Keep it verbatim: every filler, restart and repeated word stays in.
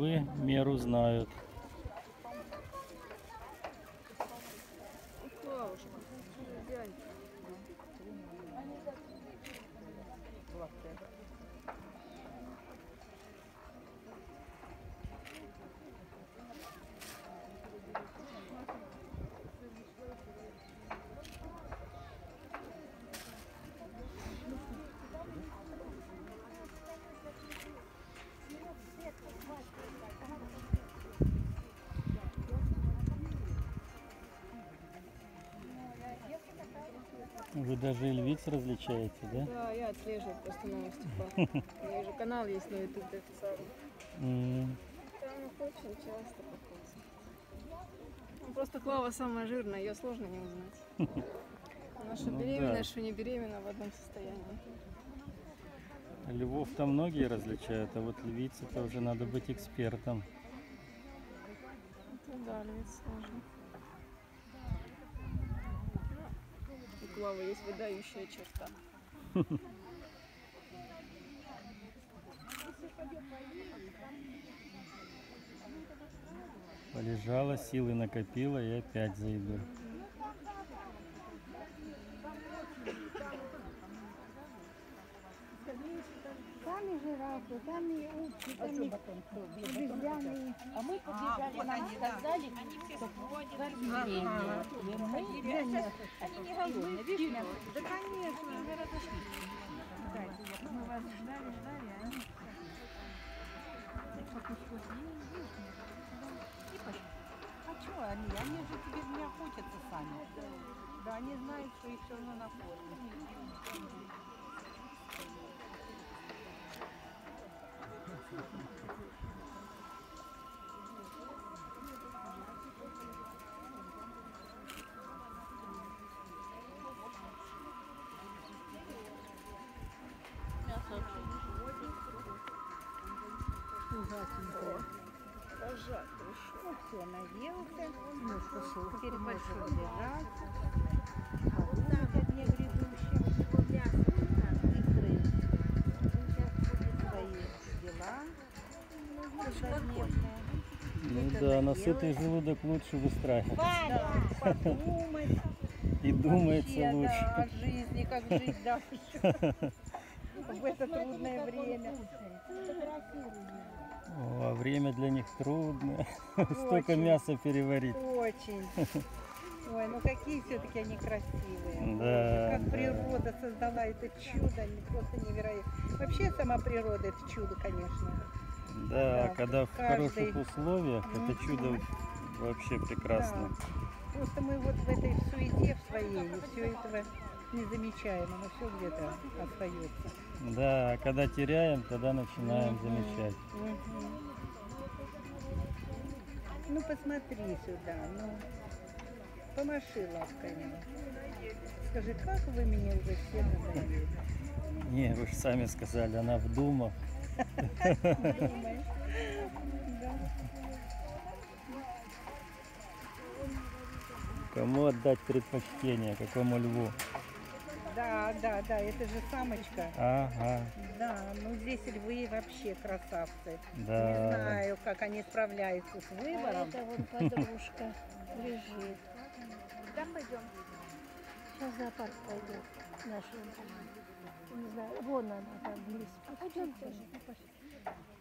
львы меру знают. Вы даже и львиц различаете, да? Да, я отслеживаю просто новости. У меня же канал есть на ютубе официальный. Mm. Там их очень часто показывают. Ну, просто Клава самая жирная, ее сложно не узнать. Она что Ну беременная, да. что не беременна в одном состоянии. Львов-то многие различают, а вот львицы-то уже надо быть экспертом. Это да, львиц сложно. У Клавы есть выдающая черта. Полежала, силы накопила и опять за еду. Там и жирафы, там и утки, там и обезьяны. А мы побежали, нам сказали, что кормление. И мы для них. Они не голодные, видишь? Да, конечно, гораздо шли. Мы вас ждали, ждали, а они... А что они? Они же тебе не охотятся сами. Да, они знают, что их все равно накормят. Пожать еще. Ну все, наелся. Ну что, теперь можешь лежать. Не грядущим. Свои дела. Каждодневные. Ну да, на сытый желудок лучше выстраивать. Да, подумать. И думается Вообще, лучше. да, о жизни, как жить дальше. В это трудное время. О, а время для них трудно. Столько мяса переварить. Очень. Ой, ну какие все-таки они красивые. Да, Как да. природа создала это чудо, они просто невероятно. Вообще сама природа это чудо, конечно. Да, Да, когда в каждый- хороших условиях, это чудо вообще прекрасно. Да. Просто мы вот в этой суете в своей все этого не замечаем, оно все где-то остается. Да, а когда теряем, тогда начинаем замечать. Мгм. Ну посмотри сюда, ну помаши лапками. Скажи, как вы меня уже все надоели? Не, вы же сами сказали, она в думах. Думаешь? Да. Кому отдать предпочтение, какому льву? Да, да, да, это же самочка. Ага, Да, ну здесь львы вообще красавцы. да. Не знаю, как они справляются с А выбором. это вон подружка лежит. Куда пойдем? Сейчас в зоопарк пойдет наша. Не знаю, вон она там близко. Пойдем тоже.